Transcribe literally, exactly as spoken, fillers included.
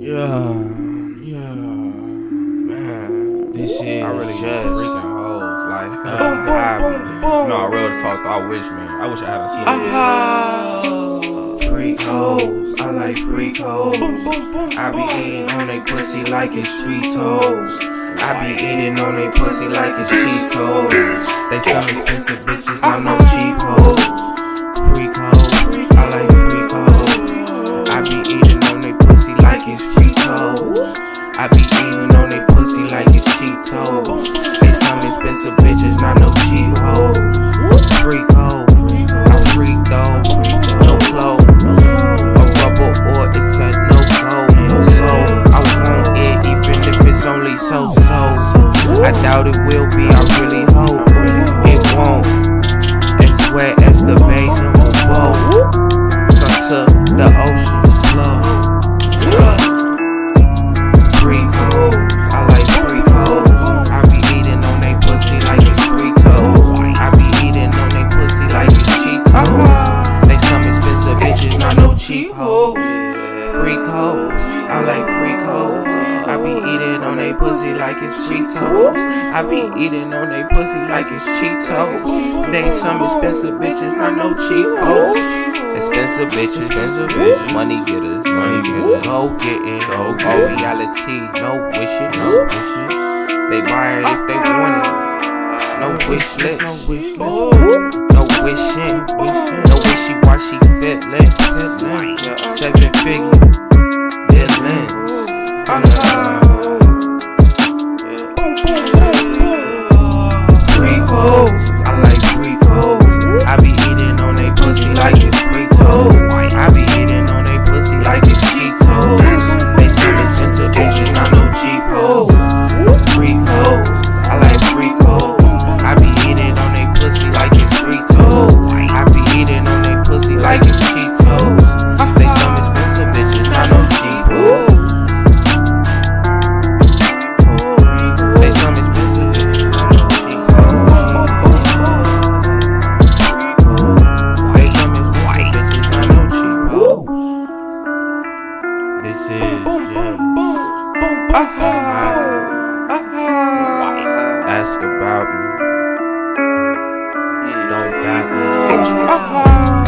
Yeah, yeah, man. This shit I really just freaking hoes. Like, uh, boom, boom, boom, boom. No, I real talk. I wish, man. I wish I had a slow. Uh, freak hoes. I like freak hoes. I be eating on they pussy like it's Cheetos. I be eating on they pussy like it's Cheetos. They some expensive bitches, not no cheap hoes. Freak hoes. I like freak hoes. I be eating on they pussy like it's Cheetos. I be eating on they pussy like it's Cheetos. They some expensive bitches, not no cheap hoes. Freak hoes. I freak though. No clothes. A rubber or it's at no code. So I want it even if it's only so-so. I doubt it will be, I really hope it won't. As wet as the base of a boat. So to the ocean's flow. Freak hoes, I like freak hoes. I be eating on they pussy like it's Fritos. I be eating on they pussy like it's Cheetos. They some expensive bitches, not no cheap hoes. Freak hoes, I like freak hoes. I be eating on they pussy like it's Cheetos. I be eating on they pussy like it's Cheetos. They some expensive bitches, not no cheap hoes. Expensive bitches, expensive bitches, money getters, money getters. Go getting, go get reality, no wishes, no wishes. They buy it if they want it. No wish list, no wish list, no wishing, no wishy washy feelings. Seven figure feelings. Freak hoes, I like freak hoes. I be eating on they pussy like it's Fritos. I be eating on they pussy like it's Cheetos. They some expensive bitches, not no cheap hoes. Freak hoes, I like freak hoes. I be eating on they pussy like it's Fritos. I be eating on they pussy like it's Cheetos. They some expensive bitches, not no cheap hoes. This is just ask about me. Don't back up.